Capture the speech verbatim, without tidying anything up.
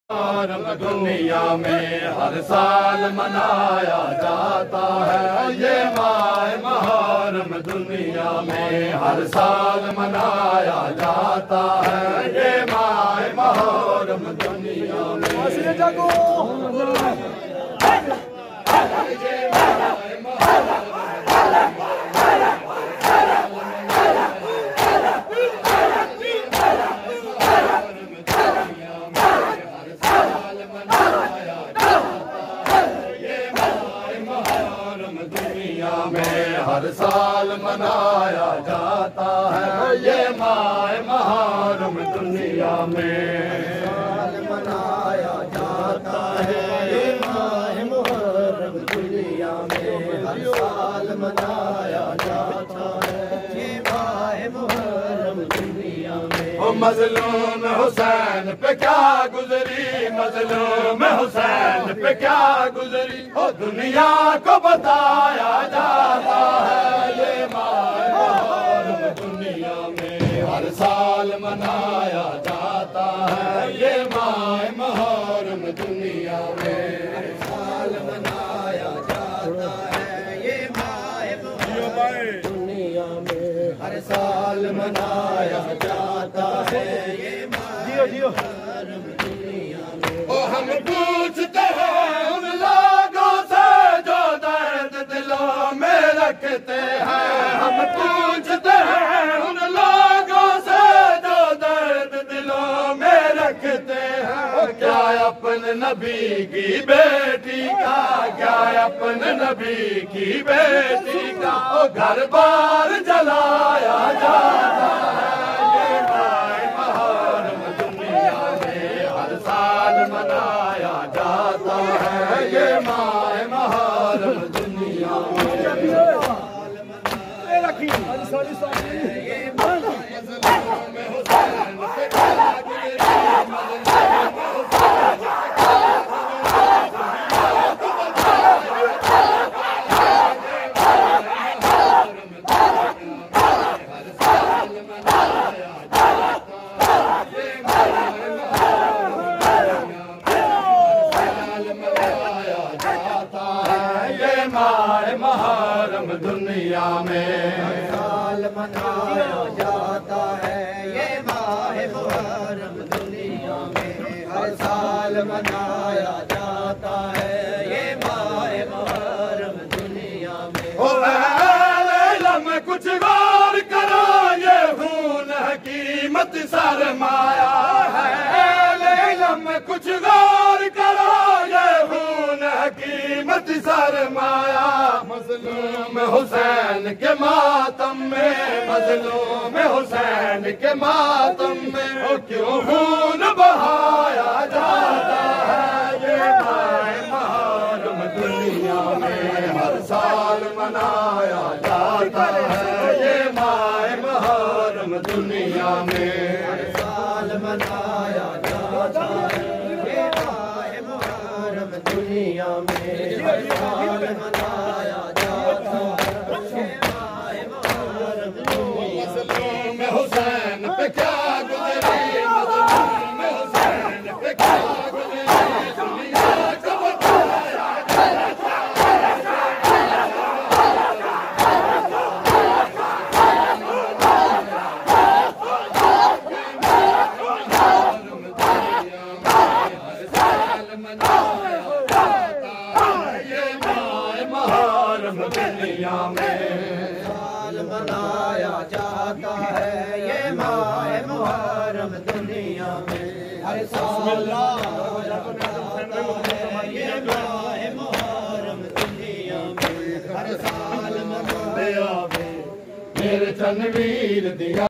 मुहर्रम दुनिया में हर साल मनाया जाता है। ये माह मुहर्रम दुनिया में हर साल मनाया जाता है। ये माह मुहर्रम दुनिया में हर साल मनाया जाता है। ये माह मुहर्रम दुनिया में साल मनाया जाता है। ये माह मुहर्रम दुनिया में हर साल मनाया जाता है। ये माह मुहर्रम दुनिया में ओ मजलूम हुसैन पे क्या गुजरी, मजलूम हुसैन पे क्या गुजरी, ओ दुनिया को बताया जाता है। ये माह मुहर्रम दुनिया में हर साल मनाया जाता है। ये माह मुहर्रम दुनिया में हर साल मनाया जाता है। ये माह मुहर्रम दुनिया में हर साल मनाया जाता है। ये जियो जियो दुनिया में ओ हम पूछते हैं उन लोगों से जो दर्द दिलों में रखते हैं। हम पूछते हैं उन लोगों से जो दर्द दिलों में रखते हैं। क्या अपने नबी की बेटी का, क्या अपने नबी की बेटी का ओ घर बार जलाया जाता है। ये माह मुहर्रम दुनिया में हर साल मनाया जाता है। ये माह मुहर्रम दुनिया में मुहर्रम दुनिया में हर साल मनाया जाता है। ये माह मुहर्रम दुनिया में हर साल मनाया जाता है। ये माह मुहर्रम दुनिया में ओ लम कुछ गौर करो, ये खून हकीमत सरमाया है। लम कुछ गौर करो, ये खून हकीमत सरमाया। मजलूम हुसैन के मातम में, मजलूम हुसैन के मातम में ओ क्यों खून बहाया जाता है। ये माह मुहर्रम दुनिया में हर साल मनाया जाता है। ये माह मुहर्रम दुनिया में हर साल मनाया जाता है। ये माह मुहर्रम दुनिया में हर साल मनाया जाता है। ये माह मुहर्रम मजलूम हुसैन पे क्या गुजरी, मजलूम हुसैन पे क्या गुजरी, दुनिया को बताया जाता है। दुनिया में साल मनाया जाता है। ये माह मुहर्रम दुनिया में हर साल मनाया जाता है। ये माह मुहर्रम दुनिया में हर साल मनाया। मेरे तनवीर दिया